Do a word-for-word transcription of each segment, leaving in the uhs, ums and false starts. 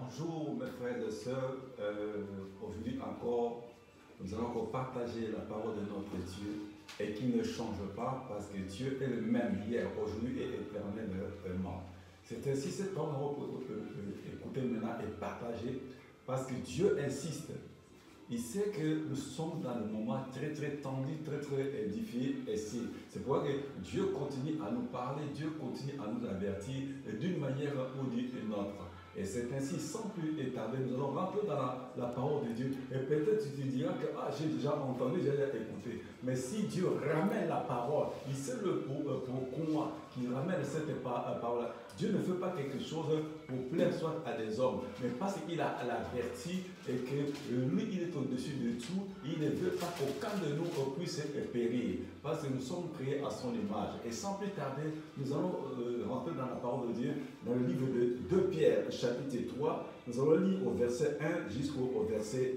Bonjour mes frères et sœurs, euh, aujourd'hui encore, nous allons encore partager la parole de notre Dieu et qui ne change pas parce que Dieu est le même hier, aujourd'hui et éternellement. C'est ainsi cette parole qu'on peut écouter maintenant et partager parce que Dieu insiste. Il sait que nous sommes dans un moment très très tendu, très très difficile ici. C'est pourquoi que Dieu continue à nous parler, Dieu continue à nous avertir d'une manière ou d'une autre. Et c'est ainsi, sans plus étarder, nous allons rentrer dans la, la parole de Dieu. Et peut-être tu te diras que ah, j'ai déjà entendu, j'ai déjà écouté. Mais si Dieu ramène la parole, il sait le pour, pour moi qui ramène cette parole. Dieu ne fait pas quelque chose pour plaire soit à des hommes, mais parce qu'il a l'averti et que lui, il est au-dessus de tout. Il ne veut pas qu'aucun de nous puisse périr, parce que nous sommes créés à son image. Et sans plus tarder, nous allons euh, rentrer dans la parole de Dieu, dans le livre de deux Pierre, chapitre trois. Nous allons lire au verset un jusqu'au verset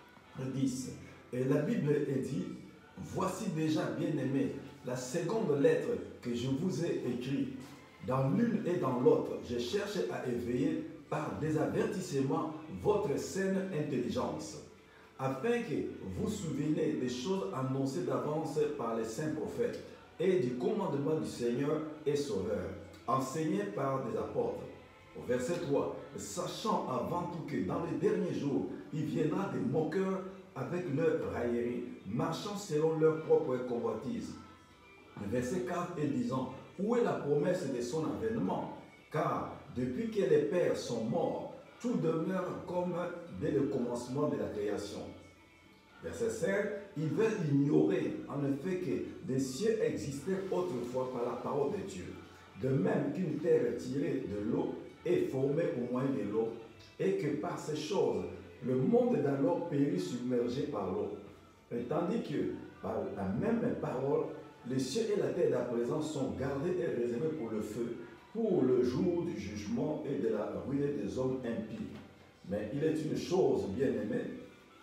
dix. Et la Bible est dit: voici déjà, bien-aimés, la seconde lettre que je vous ai écrite. Dans l'une et dans l'autre, je cherche à éveiller par des avertissements votre saine intelligence, afin que vous vous souveniez des choses annoncées d'avance par les saints prophètes et du commandement du Seigneur et Sauveur, enseigné par des apôtres. Au verset trois, sachant avant tout que dans les derniers jours, il viendra des moqueurs avec leur raillerie, marchant selon leur propre convoitise. Verset quatre et disant: où est la promesse de son avènement? Car depuis que les pères sont morts, tout demeure comme dès le commencement de la création. Verset cinq, ils veulent ignorer en effet que des cieux existaient autrefois par la parole de Dieu, de même qu'une terre tirée de l'eau est formée au moyen de l'eau, et que par ces choses, le monde d'alors périt submergé par l'eau. Et tandis que par la même parole, les cieux et la terre d'à présent sont gardés et réservés pour le feu, pour le jour du jugement et de la ruine des hommes impies. Mais il est une chose, bien-aimée,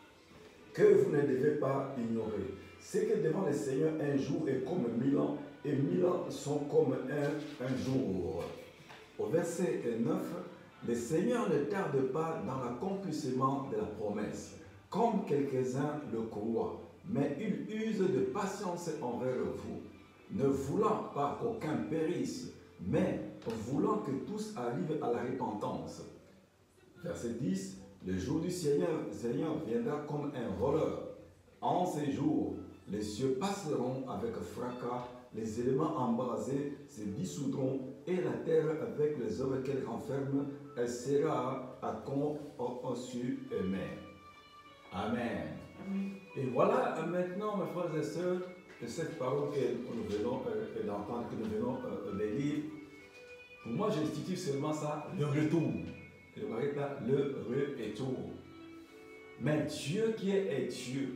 que vous ne devez pas ignorer. C'est que devant le Seigneur, un jour est comme mille ans, et mille ans sont comme un, un jour. Au verset neuf, le Seigneur ne tarde pas dans l'accomplissement de la promesse, comme quelques-uns le croient, mais il use de patience envers vous, ne voulant pas qu'aucun périsse, mais voulant que tous arrivent à la repentance. Verset dix, le jour du Seigneur, Seigneur viendra comme un voleur. En ces jours, les cieux passeront avec fracas, les éléments embrasés se dissoudront, et la terre avec les œuvres qu'elle renferme, elle sera à con aux cieux et mer. Amen. Amen. Et voilà maintenant, mes frères et sœurs, cette parole que nous venons euh, d'entendre, que nous venons euh, de lire. Pour moi, j'institue seulement ça, le retour. Le retour. Mais Dieu qui est Dieu,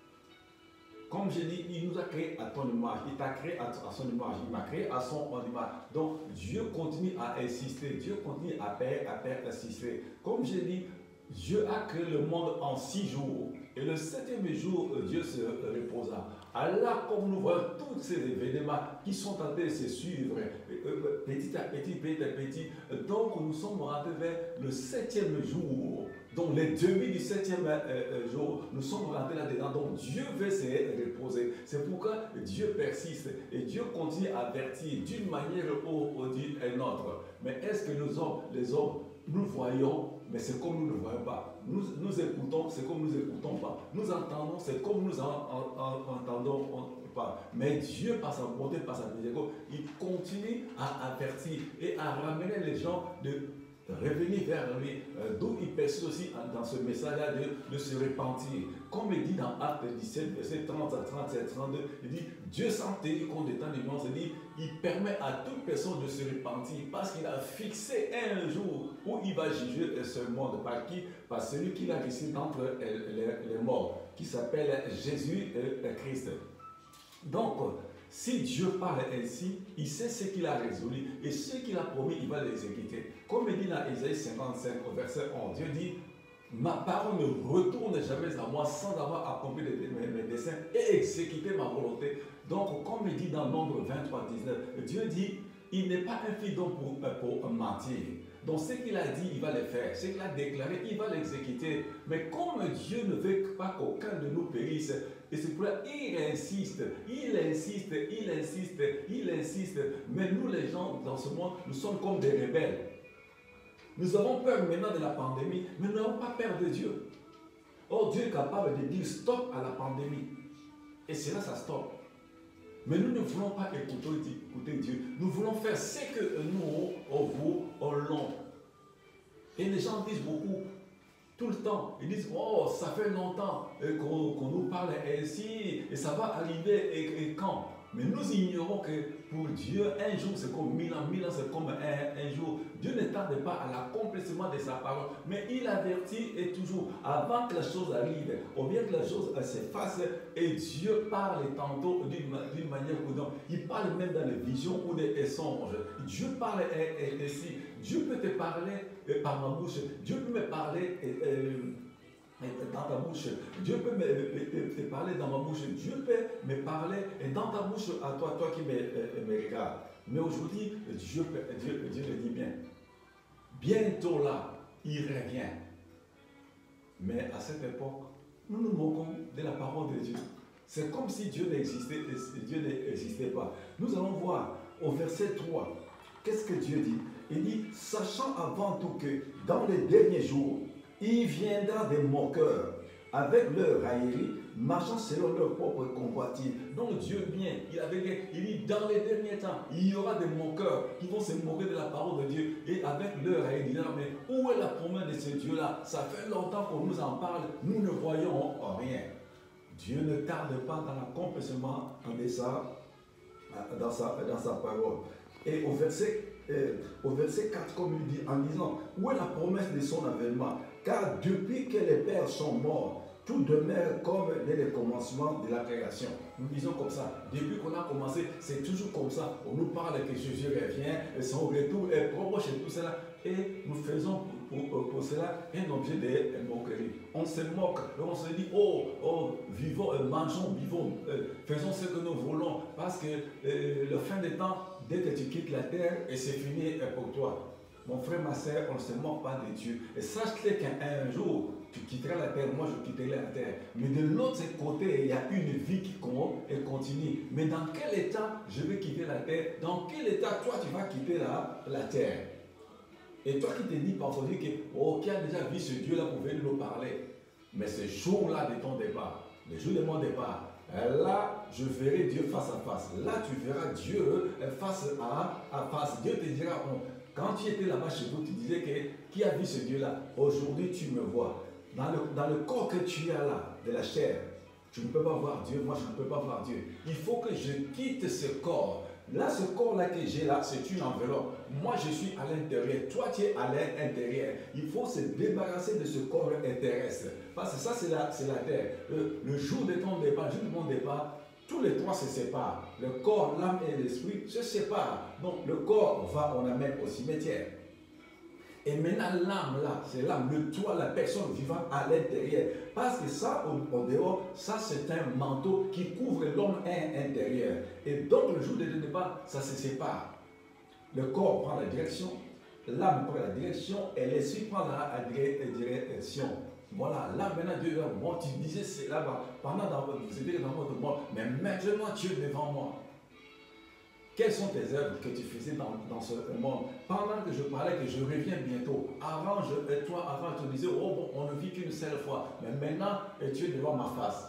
comme je dis, il nous a créé à ton image, il t'a créé à son image, il m'a créé à son image. Donc Dieu continue à insister, Dieu continue à faire, à faire insister. Comme je dis, Dieu a créé le monde en six jours. Et le septième jour, Dieu se reposa. Alors, comme nous voyons tous ces événements qui sont en train de se suivre, petit à petit, petit à petit, donc nous sommes rentrés vers le septième jour. Donc, les demi du septième jour, nous sommes rentrés là-dedans. Donc, Dieu veut se reposer. C'est pourquoi Dieu persiste et Dieu continue à avertir d'une manière ou d'une autre. Mais est-ce que nous hommes, les hommes, nous voyons, mais c'est comme nous ne voyons pas. Nous, nous écoutons, c'est comme nous n'écoutons pas. Nous entendons, c'est comme nous en, en, en, entendons pas. Mais Dieu, par sa bonté, par sa miséricorde, il continue à avertir et à ramener les gens de revenir vers lui, euh, d'où il persiste aussi dans ce message-là de, de se repentir. Comme il dit dans Acte dix-sept, verset trente à trente-sept, trente-deux, il dit: Dieu sans tenir compte des temps d'ignorance, il dit, il permet à toute personne de se repentir parce qu'il a fixé un jour où il va juger ce monde. Par qui? Par celui qu'il a décidé d'entre les, les morts, qui s'appelle Jésus-Christ. Donc, si Dieu parle ainsi, il sait ce qu'il a résolu et ce qu'il a promis, il va l'exécuter. Comme il dit dans Isaïe cinquante-cinq au verset onze, Dieu dit: ma parole ne retourne jamais à moi sans avoir accompli mes desseins et exécuté ma volonté. Donc, comme il dit dans Nombre vingt-trois, dix-neuf, Dieu dit: il n'est pas un fils d'homme pour, pour mentir, Donc ce qu'il a dit, il va le faire. Ce qu'il a déclaré, il va l'exécuter. Mais comme Dieu ne veut pas qu'aucun de nous périsse, et c'est pour ça qu'il insiste, il insiste, il insiste, il insiste. Mais nous les gens dans ce monde, nous sommes comme des rebelles. Nous avons peur maintenant de la pandémie, mais nous n'avons pas peur de Dieu. Or, Dieu est capable de dire stop à la pandémie. Et c'est là ça stoppe. Mais nous ne voulons pas écouter, écouter Dieu. Nous voulons faire ce que nous, on veut, on l'ont. Et les gens disent beaucoup, tout le temps, ils disent, oh, ça fait longtemps qu'on qu'on nous parle ainsi, et ça va arriver, et, et quand? Mais nous ignorons que pour Dieu, un jour c'est comme mille ans, mille ans c'est comme un, un jour. Dieu ne tarde pas à l'accomplissement de sa parole, mais il avertit et toujours, avant que la chose arrive, ou bien que la chose s'efface, et Dieu parle tantôt d'une manière ou d'une autre. Il parle même dans les visions ou des songes. Dieu parle ainsi. Dieu peut te parler par ma bouche. Dieu peut me parler dans ta bouche. Dieu peut me, me, te parler dans ma bouche. Dieu peut me parler dans ta bouche à toi, toi qui me, me regardes. Mais aujourd'hui, Dieu, Dieu, Dieu le dit bien. Bientôt là, il revient. Mais à cette époque, nous nous moquons de la parole de Dieu. C'est comme si Dieu n'existait, Dieu n'existait pas. Nous allons voir au verset trois. Qu'est-ce que Dieu dit? Il dit, sachant avant tout que dans les derniers jours, il viendra des moqueurs avec leur raillerie, marchant selon leur propre convoitise. Donc Dieu vient, il avait dit, il dit, dans les derniers temps, il y aura des moqueurs qui vont se moquer de la parole de Dieu et avec leur raillerie. Il dit, mais où est la promesse de ce Dieu-là? Ça fait longtemps qu'on nous en parle, nous ne voyons rien. Dieu ne tarde pas dans l'accomplissement de ça, dans sa, dans sa parole. Et au verset Euh, au verset quatre, comme il dit, en disant, où est la promesse de son avènement? Car depuis que les pères sont morts, tout demeure comme dès le commencement de la création. Nous disons comme ça, depuis qu'on a commencé, c'est toujours comme ça. On nous parle que Jésus revient, et son retour est proche et tout cela. Et nous faisons pour, pour, pour cela un objet de moquerie. On se moque, on se dit, oh, oh vivons, euh, mangeons, vivons, euh, faisons ce que nous voulons, parce que euh, le fin des temps, dès que tu quittes la terre, et c'est fini pour toi. Mon frère, ma soeur, on ne se moque pas de Dieu. Et sache-le qu'un jour, tu quitteras la terre, moi je quitterai la terre. Mais de l'autre côté, il y a une vie qui continue. Mais dans quel état je vais quitter la terre? Dans quel état toi tu vas quitter la, la terre? Et toi qui te dis parfois que, oh, qui a déjà vu ce Dieu-là pour venir nous parler. Mais ce jour-là de ton départ, le jour de mon départ, là, je verrai Dieu face à face. Là, tu verras Dieu face à, à face. Dieu te dira, bon, quand tu étais là-bas chez vous, tu disais que qui a vu ce Dieu-là? Aujourd'hui, tu me vois. Dans le, dans le corps que tu as là, de la chair, tu ne peux pas voir Dieu. Moi, je ne peux pas voir Dieu. Il faut que je quitte ce corps. Là, ce corps-là que j'ai là, c'est une enveloppe. Moi, je suis à l'intérieur. Toi, tu es à l'intérieur. Il faut se débarrasser de ce corps terrestre. Parce que ça, c'est la, la terre. Le, le jour de ton départ, le jour de mon départ, tous les trois se séparent. Le corps, l'âme et l'esprit se séparent. Donc, le corps va, on l'amène au cimetière. Et maintenant, l'âme là, c'est l'âme, le toi, la personne vivant à l'intérieur. Parce que ça, au, au dehors, ça c'est un manteau qui couvre l'homme intérieur. Et donc, le jour de départ, ça se sépare. Le corps prend la direction, l'âme prend la direction et l'esprit prend la, la direction. Voilà, là maintenant, Dieu va, moi, tu disais c'est là-bas, pendant dans votre, vous étiez dans votre monde, mais maintenant tu es devant moi. Quelles sont tes œuvres que tu faisais dans, dans ce monde? Pendant que je parlais que je reviens bientôt, avant, je, et toi, avant, tu disais, oh bon, on ne vit qu'une seule fois, mais maintenant, et tu es devant ma face.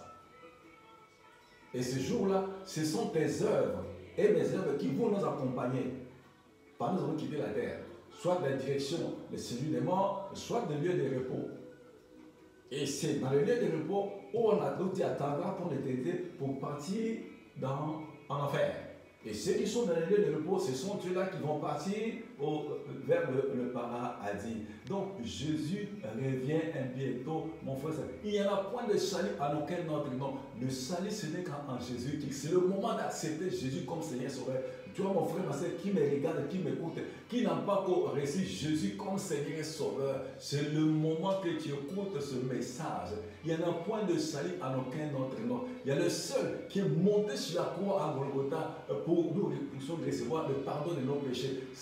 Et ce jour-là, ce sont tes œuvres et mes œuvres qui vont nous accompagner. Pendant que nous allons quitter la terre, soit de la direction de celui des morts, soit de lieu de repos. Et c'est dans le lieu de repos où on a d'autres attendra pour l'éternité pour partir dans, en enfer. Et ceux qui sont dans les lieux de repos, ce sont ceux-là qui vont partir au, vers le, le paradis. Donc Jésus revient bientôt, mon frère. Il n'y en a point de salut à aucun autre nom. Le salut, ce n'est qu'en Jésus. C'est le moment d'accepter Jésus comme Seigneur Sauveur. Tu vois, mon frère, ma soeur, qui me regarde, qui m'écoute, qui n'a pas encore reçu Jésus comme Seigneur et Sauveur, c'est le moment que tu écoutes ce message. Il n'y en a point de salut à aucun autre nom. Il y a le seul qui est monté sur la croix à Golgotha pour nous recevoir le pardon de nos péchés. Ce n'est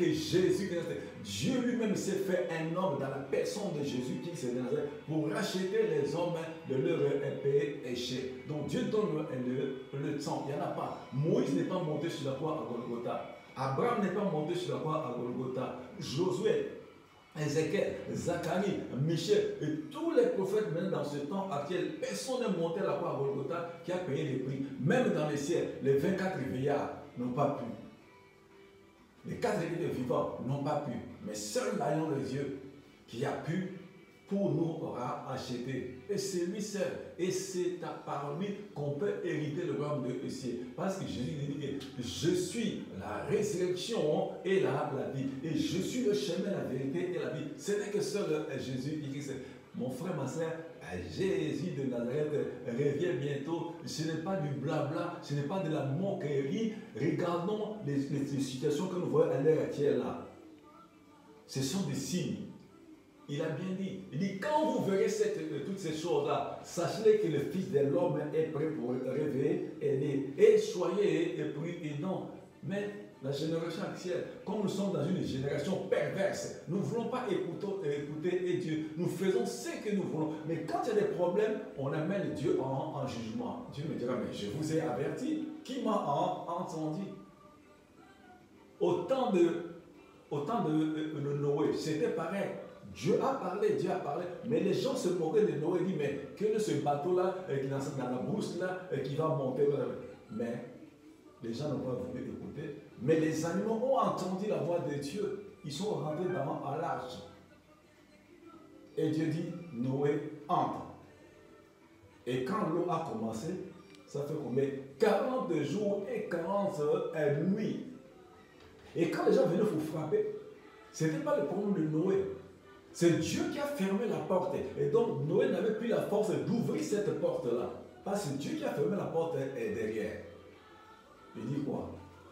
que Jésus de Nazareth, Dieu lui-même s'est fait un homme dans la personne de Jésus qui s'est Nazareth pour racheter les hommes de leur péché. Donc Dieu donne le, le, le temps. Il n'y en a pas. Moïse n'est pas monté sur la croix à Golgotha. Abraham n'est pas monté sur la croix à Golgotha. Josué, Ézéchiel, Zacharie, Michel et tous les prophètes maintenant dans ce temps actuel, personne n'est monté à la croix à Golgotha qui a payé les prix. Même dans les ciels, les vingt-quatre vieillards n'ont pas pu. Les quatre églises vivants n'ont pas pu. Mais seul l'agneau de Dieu qui a pu pour nous aura acheté. Et c'est lui seul. Et c'est par lui qu'on peut hériter le royaume de cieux. Parce que Jésus dit que je suis la résurrection et la, la vie. Et je suis le chemin, la vérité et la vie. Ce n'est que seul Jésus qui dit. Mon frère, ma soeur, Jésus de Nazareth revient bientôt. Ce n'est pas du blabla, ce n'est pas de la moquerie. Regardons les, les, les situations que nous voyons à l'heure actuelle là. Ce sont des signes. Il a bien dit. Il dit, quand vous verrez cette, toutes ces choses-là, sachez que le Fils de l'homme est prêt pour rêver et né. Et soyez prudents. Mais la génération actuelle, comme nous sommes dans une génération perverse, nous ne voulons pas écouter, écouter Dieu. Nous faisons ce que nous voulons. Mais quand il y a des problèmes, on amène Dieu en, en jugement. Dieu me dira, mais je vous ai averti. Qui m'a entendu? Au temps de, au temps de, de, de Noé, c'était pareil. Dieu a parlé, Dieu a parlé, mais les gens se moquaient de Noé et disent, mais quel est ce bateau-là qui est dans, dans la brousse là, qui va monter? Mais les gens n'ont pas voulu écouter. Mais les animaux ont entendu la voix de Dieu. Ils sont rentrés dans à l'arche. Et Dieu dit, Noé, entre. Et quand l'eau a commencé, ça fait combien? quarante jours et quarante nuits. Et quand les gens venaient vous frapper, ce n'était pas le problème de Noé. C'est Dieu qui a fermé la porte. Et donc Noé n'avait plus la force d'ouvrir cette porte-là. Parce que Dieu qui a fermé la porte est derrière. Il dit quoi?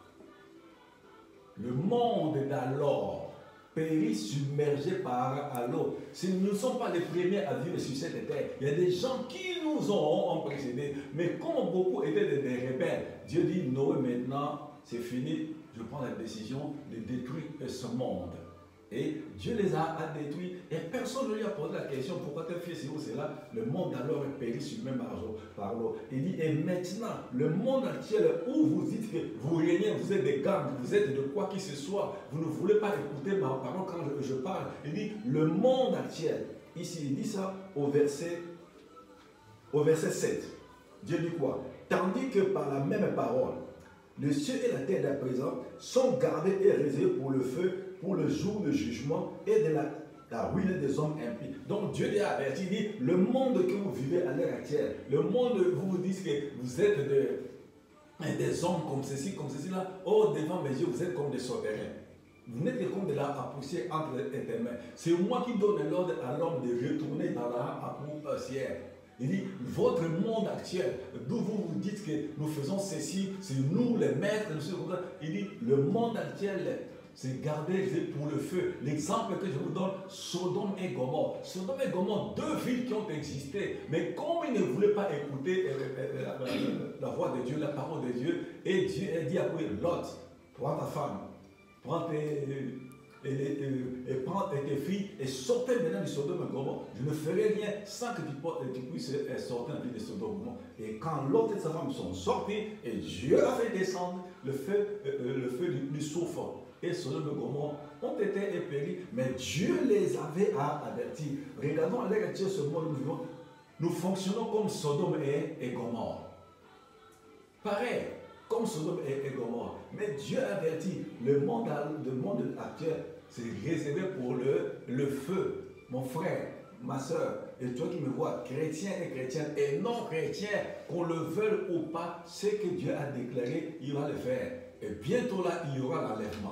Le monde d'alors périt submergé par l'eau. Nous ne sommes pas les premiers à vivre sur cette terre. Il y a des gens qui nous ont précédés. Mais comme beaucoup étaient des, des rebelles, Dieu dit, Noé, maintenant, c'est fini. Je prends la décision de détruire ce monde. Et Dieu les a, a détruits. Et personne ne lui a posé la question, pourquoi tu as fait ceci ou cela? Le monde alors est péri sur le même par l'eau. Il dit, et maintenant, le monde actuel où vous dites que vous régnez, vous êtes des gangs, vous êtes de quoi que ce soit, vous ne voulez pas écouter ma parole quand je, je parle. Il dit, le monde actuel, ici il dit ça au verset, au verset sept. Dieu dit quoi? Tandis que par la même parole, le ciel et la terre d'à présent sont gardés et réservés pour le feu, pour le jour de jugement et de la, la ruine des hommes impies. Donc Dieu a averti, il dit, le monde que vous vivez à l'heure actuelle, le monde, vous vous dites que vous êtes des, des hommes comme ceci, comme ceci là, oh, devant mes yeux, vous êtes comme des sauterelles. Vous n'êtes que comme de la poussière entre tes mains. C'est moi qui donne l'ordre à l'homme de retourner dans la poussière. Il dit, votre monde actuel, d'où vous vous dites que nous faisons ceci, c'est nous les maîtres, il dit, le monde actuel, c'est garder pour le feu. L'exemple que je vous donne, Sodome et Gomorrhe. Sodome et Gomorrhe, deux villes qui ont existé, mais comme ils ne voulaient pas écouter la, la, la, la voix de Dieu, la parole de Dieu, et Dieu a dit à Lot, prends ta femme, prends tes, et, et, et, et prends tes filles et sortez maintenant du Sodome et Gomorrhe. Je ne ferai rien sans que tu, tu puisses sortir un peu de Sodome et Gomorrhe. Et quand Lot et sa femme sont sortis, et Dieu a fait descendre le feu, euh, le feu du, du soufre. Et Sodome et Gomorrhe ont été péris, mais Dieu les avait avertis. Regardons à l'heure actuelle ce monde où nous vivons. Nous fonctionnons comme Sodome et, et Gomorrhe. Pareil, comme Sodome et, et Gomorrhe. Mais Dieu avertit, le monde, le monde actuel, c'est réservé pour le, le feu. Mon frère, ma soeur, et toi qui me vois, chrétien et chrétienne, et non chrétien, qu'on le veuille ou pas, ce que Dieu a déclaré, il va le faire. Et bientôt là, il y aura l'enlèvement.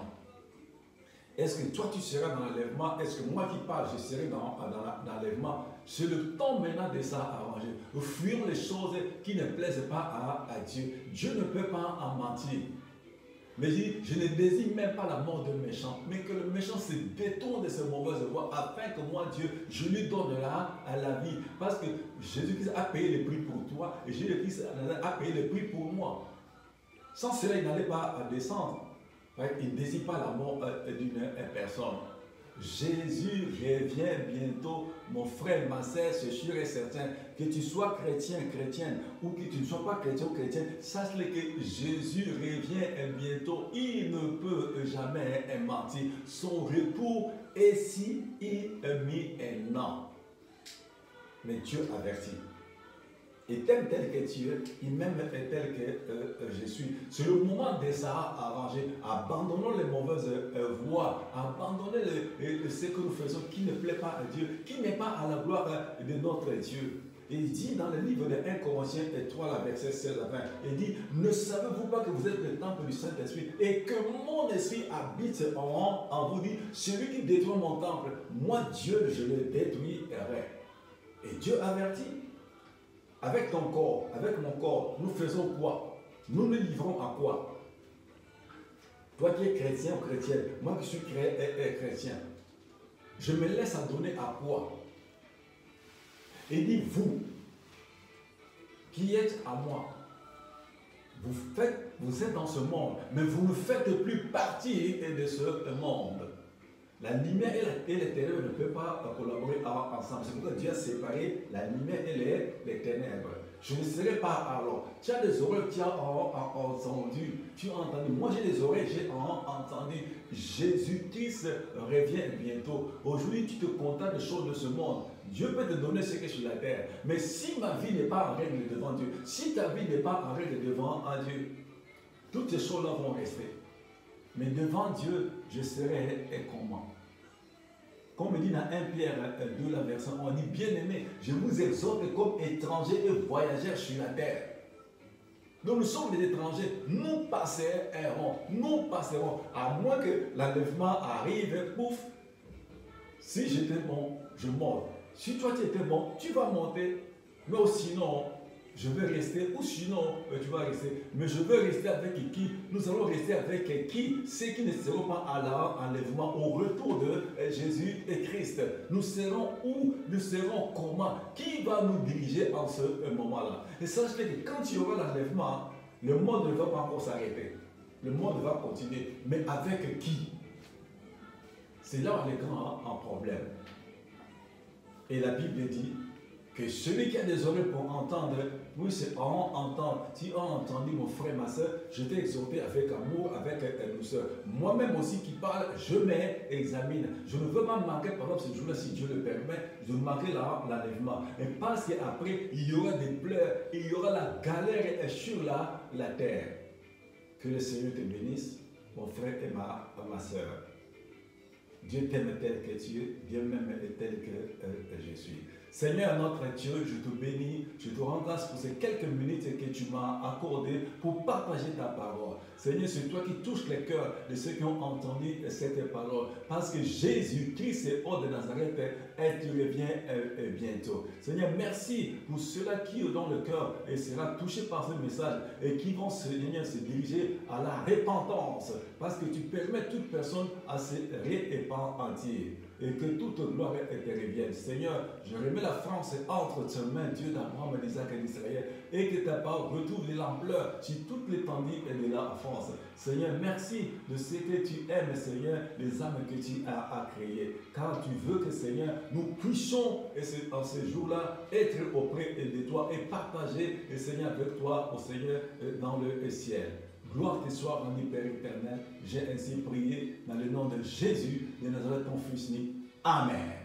Est-ce que toi tu seras dans l'enlèvement? Est-ce que moi qui parle, je serai dans, dans l'enlèvement? C'est le temps maintenant de s'arranger. Nous fuyons les choses qui ne plaisent pas à, à Dieu. Dieu ne peut pas en mentir. Mais je, je ne désigne même pas la mort d'un méchant, mais que le méchant se détourne de ses mauvaises voies afin que moi, Dieu, je lui donne la, à la vie. Parce que Jésus-Christ a payé le prix pour toi et Jésus-Christ a payé le prix pour moi. Sans cela, il n'allait pas descendre. Il ne désire pas la mort d'une personne. Jésus revient bientôt, mon frère, ma sœur, c'est sûr et certain. Que tu sois chrétien, chrétienne, ou que tu ne sois pas chrétien ou chrétienne, sache-le que Jésus revient bientôt. Il ne peut jamais mentir. Son retour est si imminent. Mais Dieu avertit. Il t'aime tel que tu es, il m'aime tel que euh, je suis. C'est le moment de ça arrangé. Abandonnons les mauvaises euh, voies. Abandonnons le, le, ce que nous faisons qui ne plaît pas à Dieu, qui n'est pas à la gloire de notre Dieu. Il dit dans le livre de premier Corinthiens trois, la verset seize à vingt, il dit, ne savez-vous pas que vous êtes le temple du Saint-Esprit et que mon esprit habite en, en vous, dit, celui qui détruit mon temple, moi Dieu, je le détruirai. Et Dieu avertit. Avec ton corps, avec mon corps, nous faisons quoi? Nous nous livrons à quoi? Toi qui es chrétien ou chrétienne, moi qui suis chrétien, je me laisse à donner à quoi? Et dit, vous, qui êtes à moi, vous, faites, vous êtes dans ce monde, mais vous ne faites plus partie de ce monde. La lumière et les ténèbres ne peuvent pas collaborer ensemble. C'est pourquoi Dieu a séparé la lumière et les, les ténèbres. Je ne serai pas alors. Tu as des oreilles, tu as entendu. Tu as entendu. Moi j'ai des oreilles, j'ai entendu. Jésus-Christ revient bientôt. Aujourd'hui, tu te contentes des choses de ce monde. Dieu peut te donner ce qui est sur la terre. Mais si ma vie n'est pas en règle devant Dieu, si ta vie n'est pas en règle devant Dieu, toutes ces choses-là vont rester. Mais devant Dieu, je serai comment? Comme il dit dans un Pierre deux, la verset, on dit, bien-aimés, je vous exhorte comme étrangers et voyageurs sur la terre. Donc nous sommes des étrangers, nous passerons, nous passerons, à moins que l'enlèvement arrive, pouf, si j'étais bon, je monte. Si toi tu étais bon, tu vas monter, mais sinon, je veux rester, ou sinon, tu vas rester. Mais je veux rester avec qui? Nous allons rester avec qui? Ceux qui ne seront pas à l'enlèvement, au retour de Jésus et Christ. Nous serons où? Nous serons comment? Qui va nous diriger en ce moment-là? Et sachez que quand il y aura l'enlèvement, le monde ne va pas encore s'arrêter. Le monde va continuer. Mais avec qui? C'est là où on est grand en problème. Et la Bible dit que celui qui a des oreilles pour entendre, oui, c'est en entendre. Si on a entendu, mon frère, ma soeur, je t'ai exhorté avec amour, avec douceur. Moi-même aussi qui parle, je m'examine. Je ne veux pas manquer, par exemple, ce jour-là, si Dieu le permet, de manquer l'enlèvement. Et parce qu'après, il y aura des pleurs, il y aura la galère sur la, la terre. Que le Seigneur te bénisse, mon frère et ma, ma soeur. Dieu t'aime tel que tu es, Dieu m'aime tel que euh, je suis. Seigneur notre Dieu, je te bénis, je te rends grâce pour ces quelques minutes que tu m'as accordées pour partager ta parole. Seigneur, c'est toi qui touches les cœurs de ceux qui ont entendu cette parole. Parce que Jésus-Christ est hors de Nazareth et tu reviens bientôt. Seigneur, merci pour ceux-là qui ont le cœur et sera touché par ce message et qui vont Seigneur, se diriger à la repentance. Parce que tu permets toute personne à se repentir. Et que toute gloire te revienne. Seigneur, je remets la France entre tes mains, Dieu d'Abraham, d'Isaac et d'Israël, et que ta parole retrouve de l'ampleur sur toute l'étendue de la France. Seigneur, merci de ce que tu aimes, Seigneur, les âmes que tu as, as créées. Car tu veux que, Seigneur, nous puissions, en ce jour-là, être auprès de toi et partager, et Seigneur, avec toi, au Seigneur, dans le ciel. Gloire te soit rendue, Père éternel. J'ai ainsi prié dans le nom de Jésus de Nazareth, ton Fils. Amen.